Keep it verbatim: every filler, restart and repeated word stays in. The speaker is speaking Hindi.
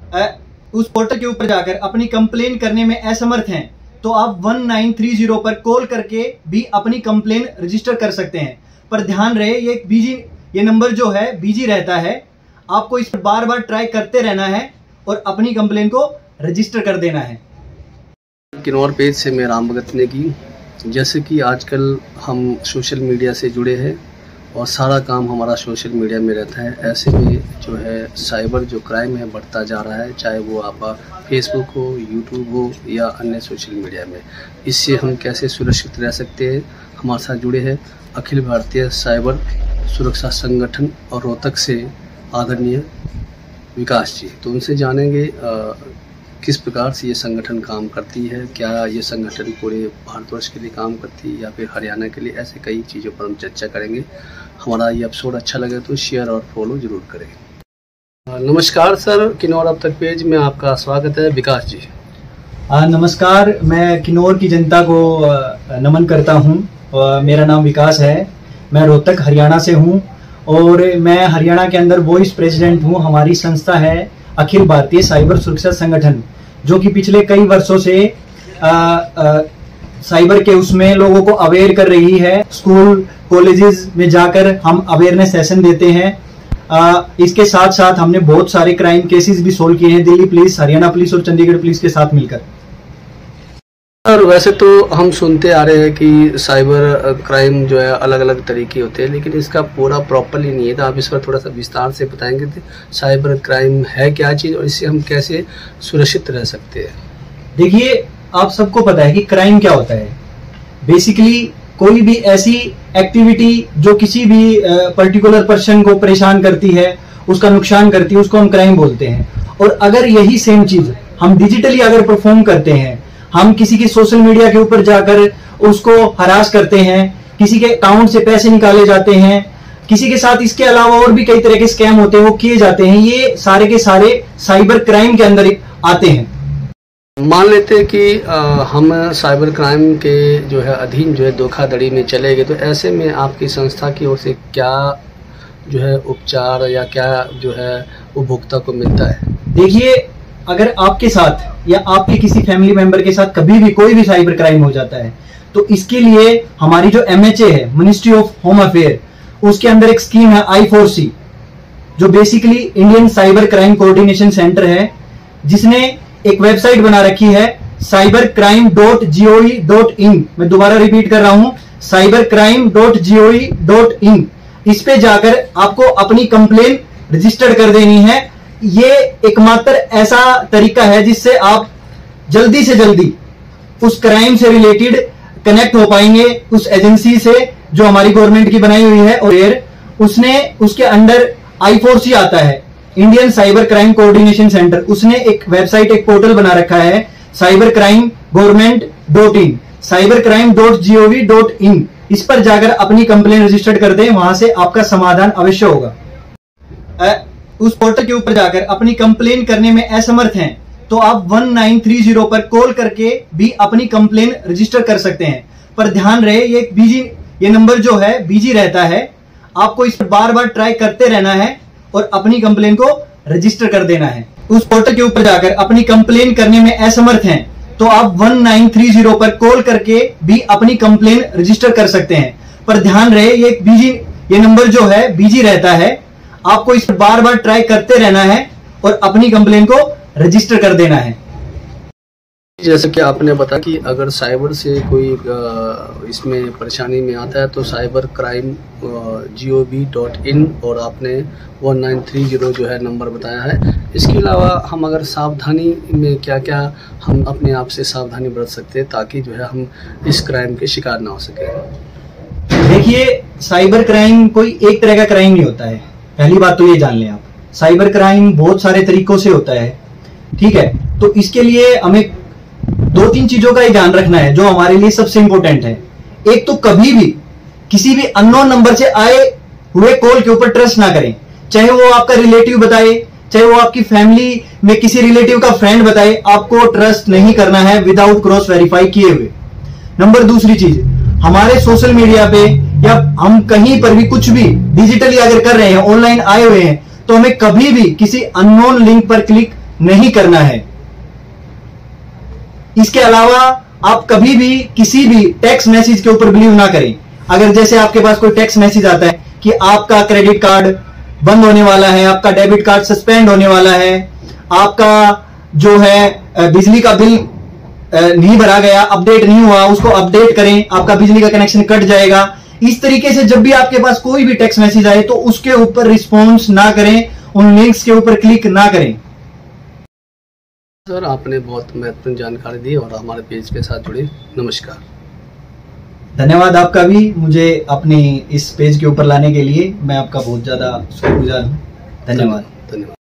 उस पोर्टल के ऊपर जाकर अपनी कंप्लेन करने में असमर्थ हैं तो आप वन नाइन थ्री जीरो पर कॉल करके भी अपनी कंप्लेन रजिस्टर कर सकते हैं। पर ध्यान रहे ये बिजी ये नंबर जो है बिजी रहता है, आपको इस पर बार बार ट्राई करते रहना है और अपनी कंप्लेन को रजिस्टर कर देना है। किन्नौर पेज से मैं राम भगत नेगी। जैसे कि आजकल हम सोशल मीडिया से जुड़े हैं और सारा काम हमारा सोशल मीडिया में रहता है, ऐसे में जो है साइबर जो क्राइम है बढ़ता जा रहा है, चाहे वो आप फेसबुक हो, यूट्यूब हो या अन्य सोशल मीडिया में। इससे हम कैसे सुरक्षित रह सकते हैं, हमारे साथ जुड़े हैं अखिल भारतीय साइबर सुरक्षा संगठन और रोहतक से आदरणीय विकास जी। तो उनसे जानेंगे आ, किस प्रकार से ये संगठन काम करती है, क्या ये संगठन पूरे भारतवर्ष के लिए काम करती है या फिर हरियाणा के लिए, ऐसे कई चीज़ों पर हम चर्चा करेंगे। हमारा ये एपिसोड अच्छा लगे तो शेयर और फॉलो जरूर करें। नमस्कार सर, किन्नौर अब तक पेज में आपका स्वागत है। विकास जी आ, नमस्कार, मैं किन्नौर की जनता को नमन करता हूँ। मेरा नाम विकास है, मैं रोहतक हरियाणा से हूँ और मैं हरियाणा के अंदर वॉइस प्रेसिडेंट हूँ। हमारी संस्था है अखिल भारतीय साइबर सुरक्षा संगठन, जो कि पिछले कई वर्षों से आ, आ, साइबर के उसमें लोगों को अवेयर कर रही है। स्कूल कॉलेजेस में जाकर हम अवेयरनेस सेशन देते हैं। आ, इसके साथ साथ हमने बहुत सारे क्राइम केसेस भी सोल्व किए हैं दिल्ली पुलिस, हरियाणा पुलिस और चंडीगढ़ पुलिस के साथ मिलकर। और वैसे तो हम सुनते आ रहे हैं कि साइबर क्राइम जो है अलग अलग तरीके होते हैं, लेकिन इसका पूरा प्रॉपरली नहीं है, तो आप इस पर थोड़ा सा विस्तार से बताएंगे कि साइबर क्राइम है क्या चीज़ और इससे हम कैसे सुरक्षित रह सकते हैं। देखिए, आप सबको पता है कि क्राइम क्या होता है। बेसिकली कोई भी ऐसी एक्टिविटी जो किसी भी पर्टिकुलर पर्सन को परेशान करती है, उसका नुकसान करती है, उसको हम क्राइम बोलते हैं। और अगर यही सेम चीज हम डिजिटली अगर परफॉर्म करते हैं, हम किसी के सोशल मीडिया के ऊपर जाकर उसको हरास करते हैं, किसी के अकाउंट से पैसे निकाले जाते हैं, किसी के साथ इसके अलावा और भी कई तरह के स्कैम होते हैं वो किए जाते हैं, ये सारे के सारे साइबर क्राइम के अंदर आते हैं। मान लेते हैं कि आ, हम साइबर क्राइम के जो है अधीन जो है धोखाधड़ी में चले गए, तो ऐसे में आपकी संस्था की ओर से क्या जो है उपचार या क्या जो है उपभोक्ता को मिलता है? देखिए, अगर आपके साथ या आपके किसी फैमिली मेंबर के साथ कभी भी कोई भी साइबर क्राइम हो जाता है तो इसके लिए हमारी जो एम एच ए है, मिनिस्ट्री ऑफ होम अफेयर, उसके अंदर एक स्कीम है आई फोर सी, जो basically Indian cyber crime coordination centre है, जिसने एक वेबसाइट बना रखी है cyber crime dot G O V dot in. मैं दोबारा रिपीट कर रहा हूं, cyber crime dot G O V dot in. इस पे जाकर आपको अपनी कंप्लेन रजिस्टर कर देनी है। ये एकमात्र ऐसा तरीका है जिससे आप जल्दी से जल्दी उस क्राइम से रिलेटेड कनेक्ट हो पाएंगे उस एजेंसी से जो हमारी गवर्नमेंट की बनाई हुई है। और उसने उसके अंडर आई फोर सी आता है, Indian cyber crime coordination centre. उसने एक वेबसाइट, एक पोर्टल बना रखा है cyber crime government dot in, cyber crime dot G O V dot in. इस पर जाकर अपनी कंप्लेन रजिस्टर कर दें, वहां से आपका समाधान अवश्य होगा। उस पोर्टल के ऊपर जाकर अपनी कंप्लेन करने में असमर्थ हैं तो आप वन नाइन थ्री जीरो पर कॉल करके भी अपनी कंप्लेन रजिस्टर कर सकते हैं। पर ध्यान रहे ये बिजी ये नंबर जो है बिजी रहता है, आपको इस पर बार बार ट्राई करते रहना है और अपनी कंप्लेन को रजिस्टर कर देना है। उस पोर्टल के ऊपर जाकर अपनी कंप्लेन करने में असमर्थ हैं तो आप वन नाइन थ्री जीरो पर कॉल करके भी अपनी कंप्लेन रजिस्टर कर सकते हैं। पर ध्यान रहे ये बिजी ये नंबर जो है बिजी रहता है, आपको इस पर बार बार ट्राई करते रहना है और अपनी कंप्लेन को रजिस्टर कर देना है। जैसे कि आपने बताया कि अगर साइबर से कोई इसमें परेशानी में आता है तो cyber crime G O V dot in और आपने वन नाइन थ्री जीरो जो है नंबर बताया है। इसके अलावा हम अगर सावधानी में क्या क्या हम अपने आप से सावधानी बरत सकते हैं ताकि जो है हम इस क्राइम के शिकार ना हो सके? देखिए, साइबर क्राइम कोई एक तरह का क्राइम नहीं होता है, पहली बात तो ये जान लें आप। साइबर क्राइम बहुत सारे तरीकों से होता है, ठीक है। तो इसके लिए हमें दो तीन चीजों का ही ध्यान रखना है जो हमारे लिए सबसे इंपॉर्टेंट है। एक तो कभी भी किसी भी अननोन नंबर से आए हुए कॉल के ऊपर ट्रस्ट ना करें, चाहे वो आपका रिलेटिव बताए, चाहे वो आपकी फैमिली में किसी रिलेटिव का फ्रेंड बताए, आपको ट्रस्ट नहीं करना है विदाउट क्रॉस वेरीफाई किए हुए। नंबर दूसरी चीज, हमारे सोशल मीडिया पे या हम कहीं पर भी कुछ भी डिजिटली अगर कर रहे हैं, ऑनलाइन आए हुए हैं, तो हमें कभी भी किसी अननोन लिंक पर क्लिक नहीं करना है। इसके अलावा आप कभी भी किसी भी टेक्स्ट मैसेज के ऊपर बिलीव ना करें। अगर जैसे आपके पास कोई टेक्स्ट मैसेज आता है कि आपका क्रेडिट कार्ड बंद होने वाला है, आपका डेबिट कार्ड सस्पेंड होने वाला है, आपका जो है बिजली का बिल नहीं भरा गया, अपडेट नहीं हुआ, उसको अपडेट करें, आपका बिजली का कनेक्शन कट जाएगा। इस तरीके से जब भी आपके पास कोई भी टेक्स्ट मैसेज आए तो उसके ऊपर रिस्पॉन्स ना करें, उन लिंक्स के ऊपर क्लिक ना करें। सर, आपने बहुत महत्वपूर्ण जानकारी दी और हमारे पेज के साथ जुड़े। नमस्कार। धन्यवाद आपका भी, मुझे अपने इस पेज के ऊपर लाने के लिए। मैं आपका बहुत ज्यादा शुक्रगुजार हूं। धन्यवाद। धन्यवाद।